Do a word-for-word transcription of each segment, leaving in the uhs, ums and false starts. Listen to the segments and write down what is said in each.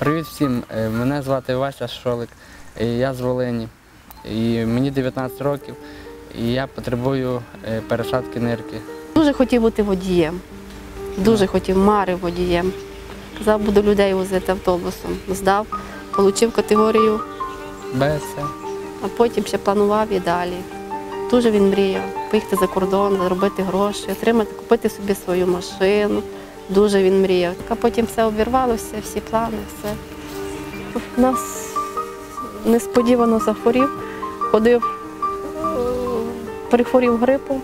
Привіт всім, мене звати Вася Шолик, я з Волині, і мені дев'ятнадцять років, і я потребую пересадки нирки. Дуже хотів бути водієм, дуже хотів, марив водієм. Казав, буду людей возити автобусом. Здав, отримав категорію Б, С. А потім ще планував і далі. Дуже він мріяв поїхати за кордон, заробити гроші, отримати, купити собі свою машину. Дуже він мріяв. А потім все обірвалося, всі плани, все. Нас несподівано захворів, ходив, перехворів грипом,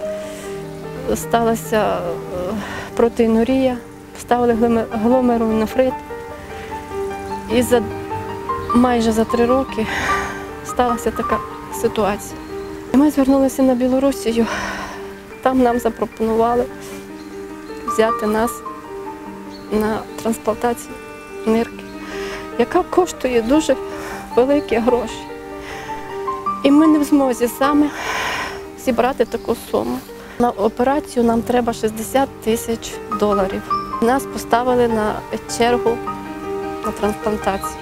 сталася протеїнурія, поставили гломерулонефрит. І за, майже за три роки сталася така ситуація. Ми звернулися на Білорусію, там нам запропонували взяти нас на трансплантацію нирки, яка коштує дуже великі гроші. І ми не в змозі саме зібрати таку суму. На операцію нам треба шістдесят тисяч доларів. Нас поставили на чергу на трансплантацію.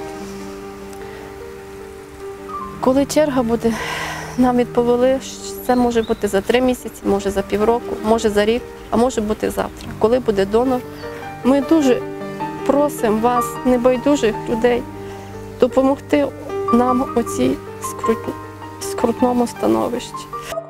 Коли черга буде, нам відповіли, що це може бути за три місяці, може за півроку, може за рік, а може бути завтра. Коли буде донор, ми дуже просимо вас, небайдужих людей, допомогти нам у цій скрутному становищі.